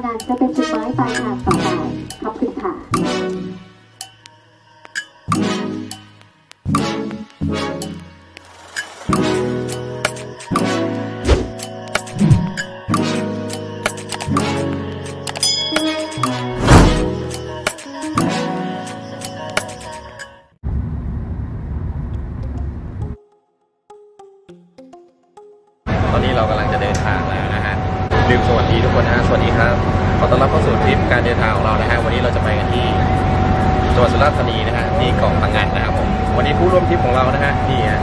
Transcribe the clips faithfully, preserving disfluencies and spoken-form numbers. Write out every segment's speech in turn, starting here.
นั้นจะเป็นจุดหมายปลายทางต่อไปขอบคุณค่ะตอนนี้เรากำลังจะเดินทางแล้วนะฮะลืมสวัสดีทุกคนนะสวัสดีครับขอต้อนรับเข้าสู่ทริปการเดินทางของเรานะฮะวันนี้เราจะไปกันที่จังหวัดสุราษฎร์ธานีนะฮะที่เกาะพังงานนะครับผมวันนี้ผู้ร่วมทริปของเรานะฮะนี่ฮะ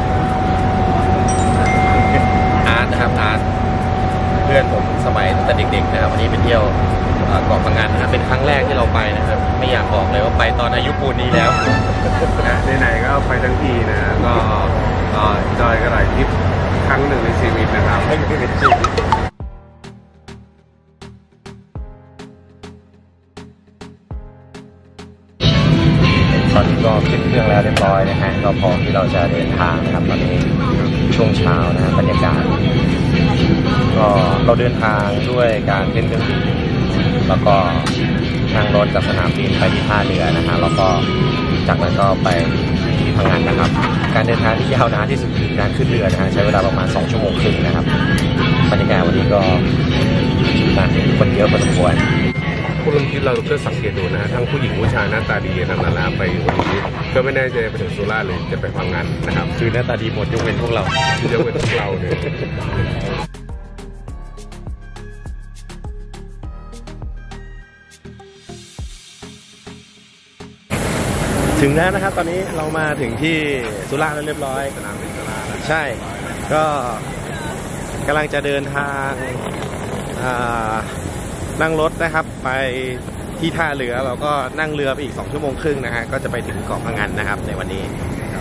อาร์ตนะครับอาร์ตเพื่อนผมสมัยตั้งแต่เด็กๆนะครับวันนี้ไปเที่ยวเกาะพังงานนะเป็นครั้งแรกที่เราไปนะครับไม่อยากบอกเลยว่าไปตอนอายุปูนนี้แล้วนะไหนๆก็ไปทั้งทีนะก็จอยกันหลายทริปครั้งหนึ่งในชีวิตนะครับไม่เคยเป็นชีวิตตอนนี้ก็ขึ้นเครื่องแล้วเรียบร้อยนะฮะก็พร้อมที่เราจะเดินทางนะครับตอนนี้ช่วงเช้านะบรรยากาศก็เราเดินทางด้วยการขึ้นเครื่องบินแล้วก็นั่งรถจากสนามบินไปที่ท่าเรือนะฮะแล้วก็จากนั้นก็ไปที่พังงานนะครับการเดินทางที่ยาวนานที่สุดคือการขึ้นเรือนะฮะใช้เวลาประมาณสองชั่วโมงครึ่งนะครับบรรยากาศวันนี้ก็คนเยอะพอสมควรผู้ร่วมทริปเราก็สังเกตดูนะทั้งผู้หญิงผู้ชายหน้าตาดีนานาไปวันนี้ก็ไม่แน่ใจไปถึงสุราษฎร์เลยจะไปพังงานนะครับคือหน้าตาดีหมดยกเว้นพวกเรายกเว้นพวกเราเนี่ยถึงแล้วนะครับตอนนี้เรามาถึงที่สุราษฎร์แล้วเรียบร้อยสนามบินสุราษฎร์ใช่ก็กำลังจะเดินทางนั่งรถนะครับไปที่ท่าเรือเราก็นั่งเรือไปอีกสองชั่วโมงครึ่งนะฮะก็จะไปถึงเกาะพังงานนะครับในวันนี้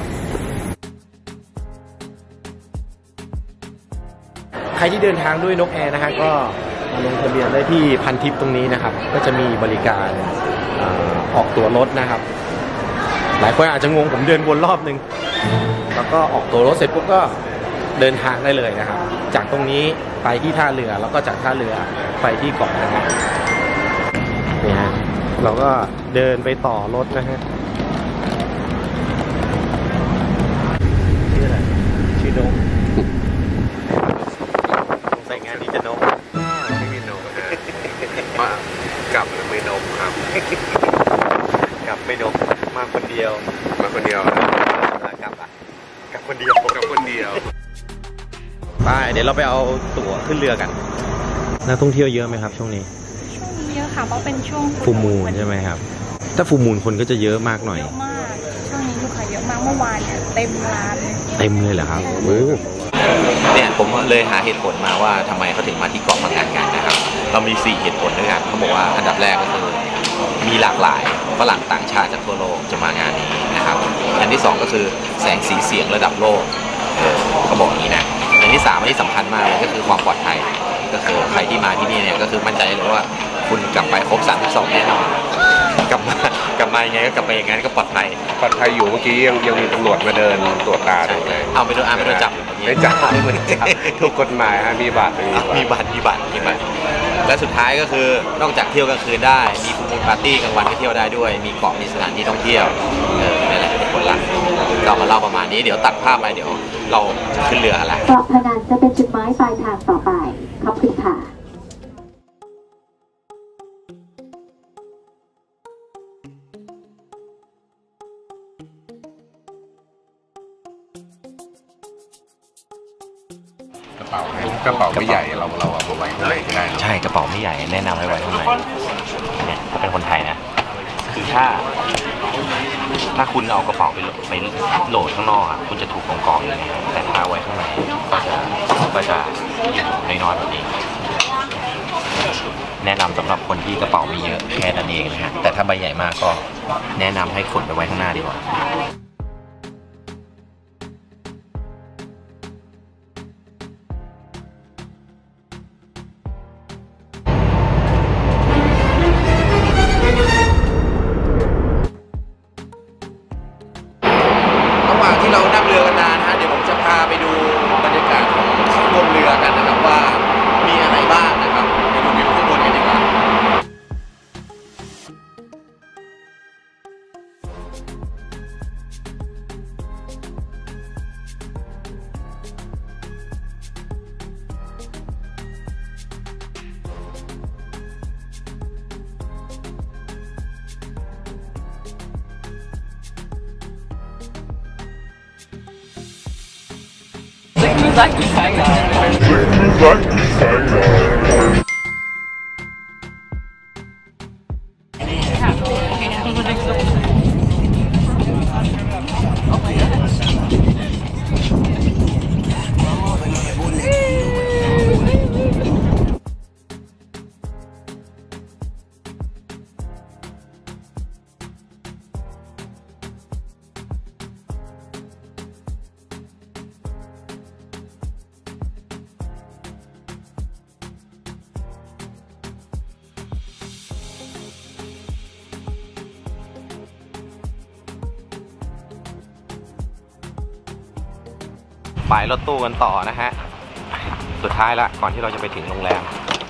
ใครที่เดินทางด้วยนกแอร์นะฮะก็มาลงทะเบียนได้ที่พันทิปตรงนี้นะครับก็จะมีบริการออกตั๋วรถนะครับหลายคนอาจจะงงผมเดินวนรอบนึงแล้วก็ออกตั๋วรถเสร็จปุ๊บก็เดินทางได้เลยนะครับจากตรงนี้ไปที่ท่าเรือแล้วก็จากท่าเรือไปที่เกาะพังงานนี่ฮะเราก็เดินไปต่อรถนะฮะชื่ออะไรชื่อนกใส่งานนี้จะนกไม่มีนกนะมากลับหรือไม่นกครับกลับไม่นกมาคนเดียวมาคนเดียวกลับอ่ะกลับคนเดียวกลับคนเดียวไปเดี๋ยวเราไปเอาตั๋วขึ้นเรือกันนักท่องเที่ยวเยอะไหมครับช่วงนี้ช่วงนี้เยอะค่ะเพราะเป็นช่วงฟูมูนใช่ไหมครับถ้าฟูมูนคนก็จะเยอะมากหน่อยเยอะมากช่วงนี้ลูกค้าเยอะมากเมื่อวานเนี่ยเต็มร้านเลยเต็มเลยเหรอครับเนี่ยผมเลยหาเหตุผลมาว่าทำไมเขาถึงมาที่เกาะพังงานกันนะครับเรามีสี่เหตุผลด้วยกันเขาบอกว่าอันดับแรกก็คือมีหลากหลายฝรั่งต่างชาติจากทั่วโลกจะมางานนี้นะครับอันที่สองก็คือแสงสีเสียงระดับโลกเขาบอกอย่างนี้นะอันที่สามอันที่สำคัญมากเลยก็คือความปลอดภัยก็คือใครที่มาที่นี่เนี่ยก็คือมั่นใจเลยว่าคุณกลับไปครบสามสิบสองแน่นอนกลับมากลับมายังไงก็กลับไปอย่างนั้นก็ปลอดภัยปลอดภัยอยู่เมื่อกี้ยังยังมีตำรวจมาเดินตรวจตาเลยเอาไปโดนอ่านไปโดนจับไม่จับไม่เหมือนจับถูกกฎหมายฮะมีบัตรมีบัตรมีบัตรมีบัตรและสุดท้ายก็คือนอกจากเที่ยวกลางคืนได้มีฟูลมูนปาร์ตี้กลางวันก็เที่ยวได้ด้วยมีเกาะมีสถานที่ท่องเที่ยวเออนี่แหละเป็นผลลัพธ์เรามาเล่าประมาณนี้เดี๋ยวตัดภาพไปเดี๋ยวเราจะขึ้นเรืออะไรเกาะพังงานจะเป็นจุดหมายปลายทางต่อไปขอบคุณค่ะกระเป๋ากระเป๋าไม่ใหญ่เราเราเอาไว้ข้างในก็ได้ใช่กระเป๋าไม่ใหญ่แนะนำให้ไว้ข้างในเนี่ยถ้าเป็นคนไทยนะคือถ้าถ้าคุณเอากระเป๋าไปไปโหลดข้างนอกคุณจะถูกกองกองอย่างนี้แต่ถ้าไว้ข้างในก็จะก็จะอยู่น้อยๆแบบนี้แนะนำสำหรับคนที่กระเป๋าไม่เยอะแค่นั้นเองนะฮะแต่ถ้าใบใหญ่มากก็แนะนำให้ขนไปไว้ข้างหน้าดีกว่าที่เรานั่งเรือกันนานนะฮะเดี๋ยวผมจะพาไปดูบรรยากาศของข้างบนเรือกันนะครับว่ามีอะไรบ้างนะครับไปดูวิวข้างบนกันดีกว่าไปรถตู้กันต่อนะฮะสุดท้ายละก่อนที่เราจะไปถึงโรงแรม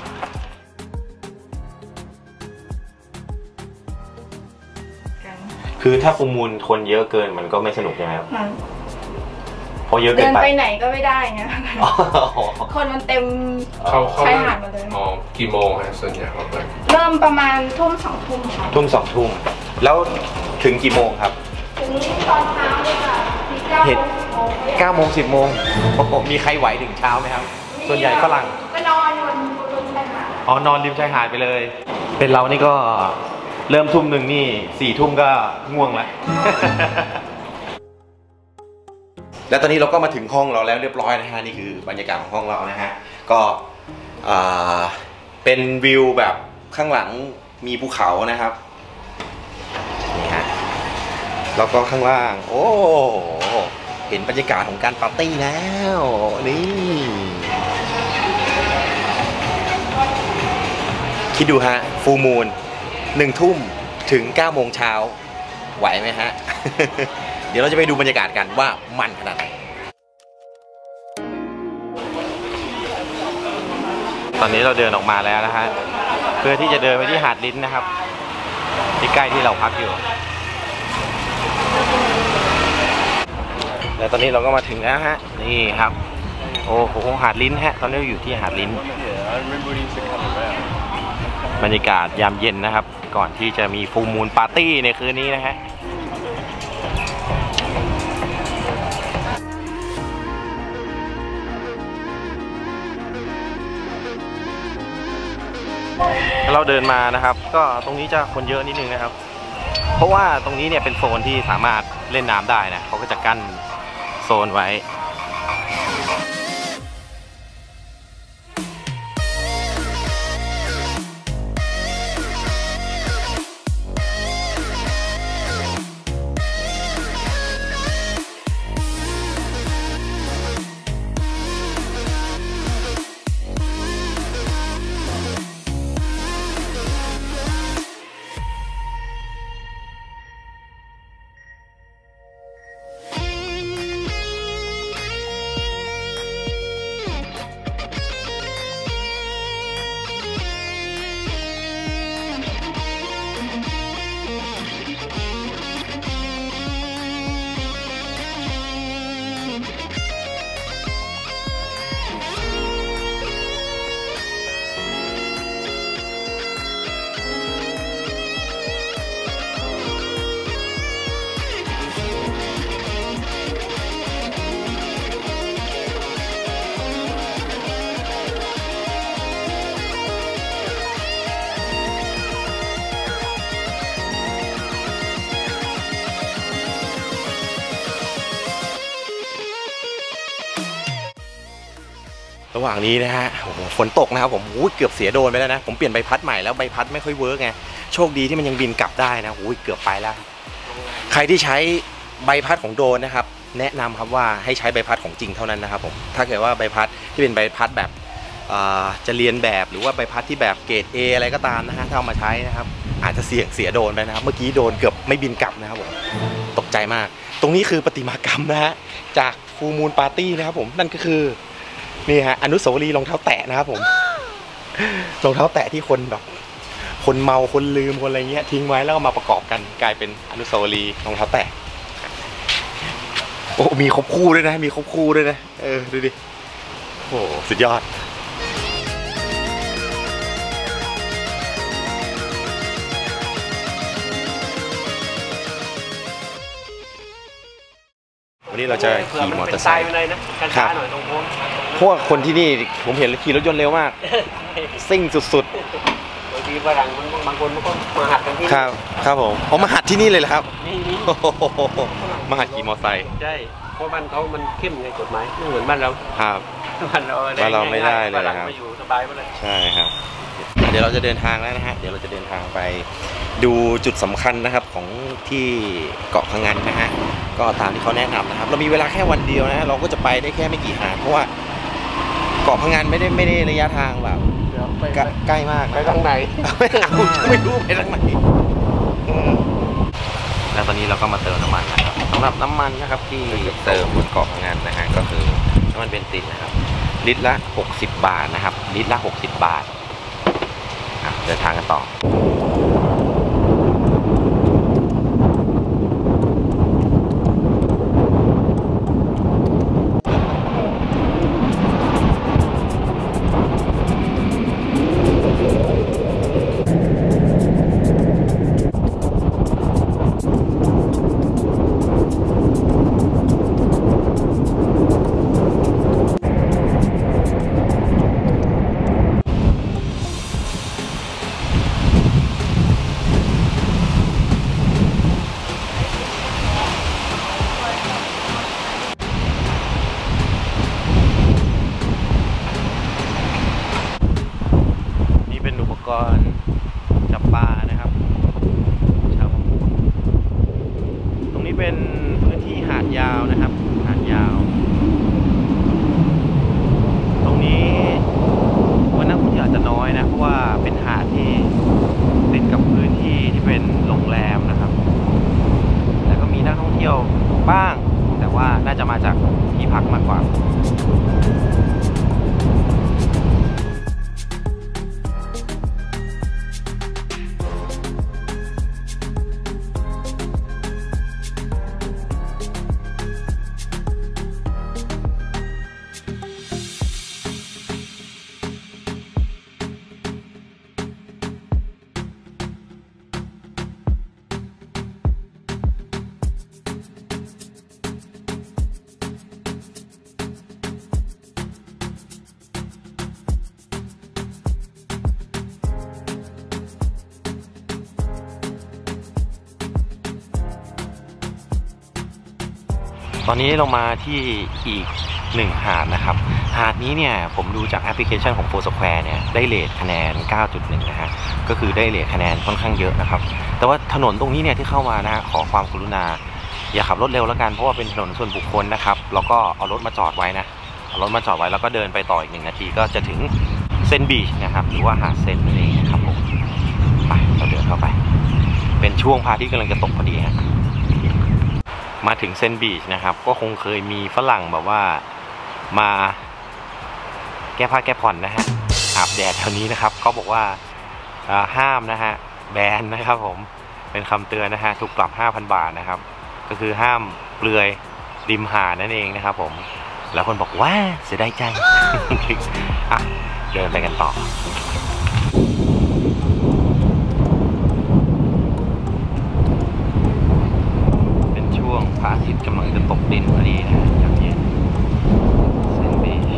คือถ้าฟูลมูลคนเยอะเกินมันก็ไม่สนุกใช่ไหมครับเพราะเยอะเกินไปเดินไปไหนก็ไม่ได้ไงคนมันเต็มชายหาดหมดเลยอ๋อกี่โมงฮะส่วนใหญ่เขาเปิดเริ่มประมาณทุ่มสองทุ่มค่ะทุ่มสองทุ่มแล้วถึงกี่โมงครับถึงตอนเช้าเลยค่ะเห็นเก้าโมงสิบโมงมีใครไหวถึงเช้าไหมครับส่วนใหญ่ฝรั่งก็นอนอยู่ริมชายหาดอ๋อนอนริมชายหาดไปเลยเป็นเรานี่ก็เริ่มทุ่มหนึ่งนี่สี่ทุ่มก็ง่วงแล้ว แล้วตอนนี้เราก็มาถึงห้องเราแล้วเรียบร้อยนะฮะนี่คือบรรยากาศของห้องเรานะฮะก็เป็นวิวแบบข้างหลังมีภูเขานะครับนี่ฮะแล้วก็ข้างล่างโอ้เห็นบรรยากาศของการปาร์ตี้แล้วนี่คิดดูฮะฟูลมูนหนึ่งทุ่มถึงเก้าโมงเช้าไหวไหมฮะ เดี๋ยวเราจะไปดูบรรยากาศกันว่ามันขนาดไหนตอนนี้เราเดินออกมาแล้วนะฮะเพื่อที่จะเดินไปที่หาดลิ้นนะครับที่ใกล้ที่เราพักอยู่แล้วตอนนี้เราก็มาถึงแล้วฮะนี่ครับโอ้โหหาดลิ้นฮะตอนนี้เราอยู่ที่หาดลิ้นบรรยากาศยามเย็นนะครับก่อนที่จะมีฟูลมูนปาร์ตี้ในคืนนี้นะฮะเราเดินมานะครับก็ตรงนี้จะคนเยอะนิดนึงนะครับเพราะว่าตรงนี้เนี่ยเป็นโซนที่สามารถเล่นน้ำได้นะเขาก็จะกั้นโซนไว้ระหว่างนี้นะฮะโอ้โหฝนตกนะครับผมเกือบเสียโดนไปแล้วนะผมเปลี่ยนใบพัดใหม่แล้วใบพัดไม่ค่อยเวิร์กไงโชคดีที่มันยังบินกลับได้นะโอ้ยเกือบไปแล้วใครที่ใช้ใบพัดของโดรนนะครับแนะนำครับว่าให้ใช้ใบพัดของจริงเท่านั้นนะครับผมถ้าเกิดว่าใบพัดที่เป็นใบพัดแบบจะเรียนแบบหรือว่าใบพัดที่แบบเกรด A อะไรก็ตามนะฮะถ้าเอามาใช้นะครับอาจจะเสี่ยงเสียโดนไปนะครับเมื่อกี้โดนเกือบไม่บินกลับนะครับผมตกใจมากตรงนี้คือประติมากรรมนะฮะจากฟูลมูนปาร์ตี้นะครับผมนั่นก็คือนี่ฮะอนุสาวรีย์รองเท้าแตะนะครับผมรองเท้าแตะที่คนแบบคนเมาคนลืมคนอะไรเงี้ยทิ้งไว้แล้วก็มาประกอบกันกลายเป็นอนุสาวรีย์รองเท้าแตะโอ้มีครบคู่ด้วยนะมีครบคู่ด้วยนะเออดูดิโอ้สุดยอดวันนี้เราจะขี่มอเตอร์ไซค์เลยนะครัช้าบๆหน่อยตรงโค้งเพราะว่าคนที่นี่ผมเห็นขี่รถยนต์เร็วมาก ซิ่งสุดบางทีฝรั่งบางคนมันก็มาหัดกันที่ๆ ครับ ครับผมผมมาหัดที่นี่เลยเหรอครับนี่นี่โอ้โหมาหัดขี่มอเตอร์ไซค์ใช่เพราะบ้านเขามันเข้มในกฎหมายไม่เหมือนบ้านเราครับบ้านเราบ้านเราไม่ได้เลยฝรั่งครับมาอยู่สบายไปเลยใช่ครับ เดี๋ยวเราจะเดินทางแล้วนะฮะ เดี๋ยวเราจะเดินทางไปดูจุดสำคัญนะครับของที่เกาะพะงันนะฮะ ก็ตามที่เขาแนะนำนะครับ เรามีเวลาแค่วันเดียวนะ เราก็จะไปได้แค่ไม่กี่หาดเพราะว่าเกาะพะงันไม่ได้ไม่ได้ระยะทางแบบเดี๋ยวไปใกล้มากไปทางไหนไม่รู้ไม่รู้ไปทางไหนแล้วตอนนี้เราก็มาเติมน้ำมันนะครับสำหรับน้ำมันนะครับที่เติมบนเกาะพะงันนะฮะก็คือน้ำมันเบนซินนะครับลิตรละหกสิบบาทนะครับลิตรละหกสิบบาทเดินทางกันต่อจับปลานะครับชาวประมงตรงนี้เป็นพื้นที่หาดยาวนะครับหาดยาวตรงนี้วันนักท่องเที่ยวอาจจะน้อยนะเพราะว่าเป็นหาดที่ติดกับพื้นที่ที่เป็นโรงแรมนะครับแต่ก็มีนักท่องเที่ยวบ้างแต่ว่าน่าจะมาจากที่พักมากกว่าตอนนี้เรามาที่อีกหนึ่งหาดนะครับหาดนี้เนี่ยผมดูจากแอปพลิเคชันของ โฟร์ สแควร์ เนี่ยได้เรทคะแนน เก้าจุดหนึ่ง นะฮะก็คือได้เรทคะแนนค่อนข้างเยอะนะครับแต่ว่าถนนตรงนี้เนี่ยที่เข้ามานะฮะขอความกรุณาอย่าขับรถเร็วแล้วกันเพราะว่าเป็นถนนส่วนบุคคลนะครับแล้วก็เอารถมาจอดไว้นะเอารถมาจอดไว้แล้วก็เดินไปต่ออีกหนึ่งนาทีก็จะถึงเซนบีชนะครับหรือว่าหาดเซนนั่นเองนะครับผมไปเราเดินเข้าไปเป็นช่วงพระอาทิตย์กำลังจะตกพอดีฮะมาถึงเซนบีชนะครับก็คงเคยมีฝรั่งแบบว่ามาแก้ผ้าแก้ผ่อนนะฮะอาบแดดแถวนี้นะครับก็บอกว่าห้ามนะฮะแบนนะครับผมเป็นคำเตือนนะฮะถูกปรับ ห้าพัน บาทนะครับก็คือห้ามเปลือยริมหาดนั่นเองนะครับผมแล้วคนบอกว่าเสียดายจัง อ่ะเดินไปกันต่อพระอาทิตย์กำลังจะตกดินพอดีนะอย่างเย็นเซนบีช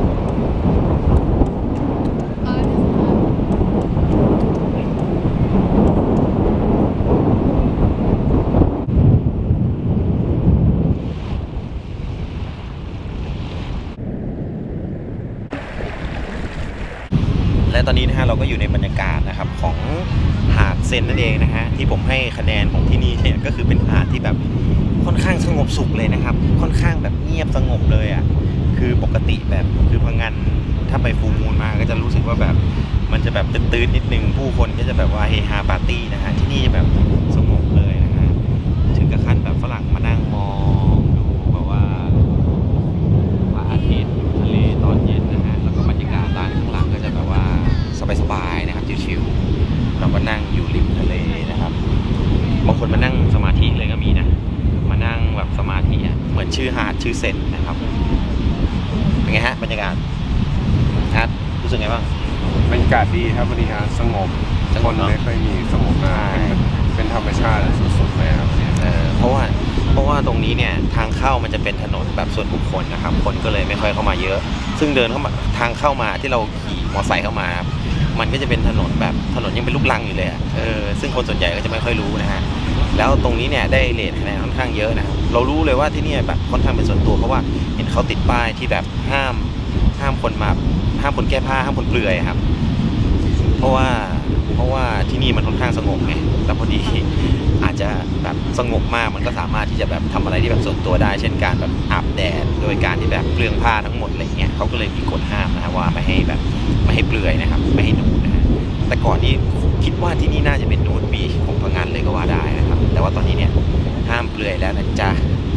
และตอนนี้นะฮะเราก็อยู่ในบรรยากาศนะครับของหาดเซนนั่นเองนะฮะที่ผมให้คะแนนของที่นี่เนี่ยก็คือเป็นหาดที่แบบค่อนข้างสงบสุขเลยนะครับค่อนข้างแบบเงียบสงบเลยอ่ะคือปกติแบบคือพะงันถ้าไปฟูลมูนมาก็จะรู้สึกว่าแบบมันจะแบบตื่นๆนิดนึงผู้คนก็จะแบบว่าเฮฮาปาร์ตี้นะฮะที่นี่แบบสงบเลยนะฮะถึงกับขั้นแบบฝรั่งมานั่งมองดูแบบว่าพระอาทิตย์ทะเลตอนเย็นนะฮะแล้วก็บรรยากาศร้านข้างหลังก็จะแบบว่าสบายๆนะครับชิวๆเราก็นั่งอยู่ริมทะเลนะครับบางคนมานั่งสมาธิเลยก็มีนะมานั่งแบบสมาธิอ่ะเหมือนชื่อหาดชื่อเซนนะครับเป็นไงฮะบรรยากาศฮะรู้สึกไงบ้างบรรยากาศดีครับบรรยากาศสงบคนไม่ค่อยมีสงบมากเป็นธรรมชาติสุดๆเลยครับเออเพราะว่าราะว่าตรงนี้เนี่ยทางเข้ามันจะเป็นถนนแบบส่วนบุคคลนะครับคนก็เลยไม่ค่อยเข้ามาเยอะ ซึ่งเดินเข้ามาทางเข้ามาที่เราขี่มอเตอร์ไซค์เข้ามามันก็จะเป็นถนนแบบถนนยังเป็นลูกรังอยู่เลยเออซึ่งคนส่วนใหญ่ก็จะไม่ค่อยรู้นะฮะแล้วตรงนี้เนี่ยได้เรทคะแนนค่อนข้างเยอะนะครับเรารู้เลยว่าที่นี่แบบค่อนข้างเป็นส่วนตัวเพราะว่าเห็นเขาติดป้ายที่แบบห้ามห้ามคนมาห้ามคนแก้ผ้าห้ามคนเปลือยครับเพราะว่าเพราะว่าที่นี่มันค่อนข้างสงบไงแต่พอดีอาจจะแบบสงบมากมันก็สามารถที่จะแบบทำอะไรที่แบบส่วนตัวได้เช่นการแบบอาบแดดโดยการที่แบบเปลืองผ้าทั้งหมดอะไรเงี้ยเขาก็เลยมีกฎห้ามนะว่าไม่ให้แบบไม่ให้เปลือยนะครับไม่ให้นูดนะฮะแต่ก่อนนี้คิดว่าที่นี่น่าจะเป็นนูดบีชของพังงานเลยก็ว่าได้นะครับแต่ว่าตอนนี้เนี่ยห้ามเปลือยแล้วนะจ๊ะ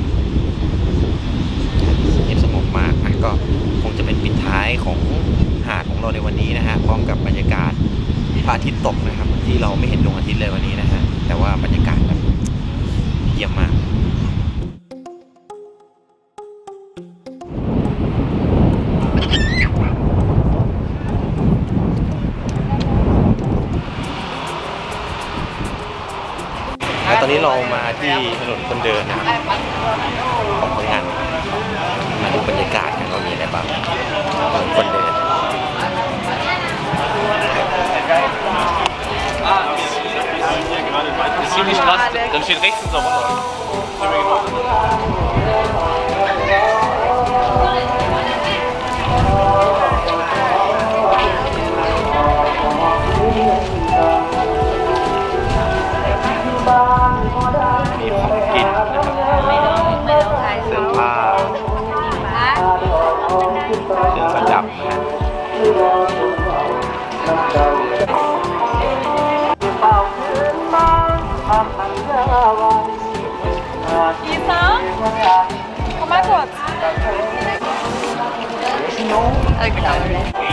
เงียบสงบมากนะก็คงจะเป็นปิดท้ายของหาดของเราในวันนี้นะฮะพร้อมกับบรรยากาศพระอาทิตย์ตกนะครับที่เราไม่เห็นดวงอาทิตย์เลยวันนี้นะฮะแต่ว่าบรรยากาศแบบเยี่ยมมากและตอนนี้เรามาที่ถนนคนเดินนะครับของพังงานมาดูบรรยากาศกันว่ามีอะไรบ้างคนเดิน Ziemlich Straße, dann steht rechts unser Roller. มีของกินเสื้อผ้าเครื่องประดับนะฮะ Isa, komm mal kurz. Okay.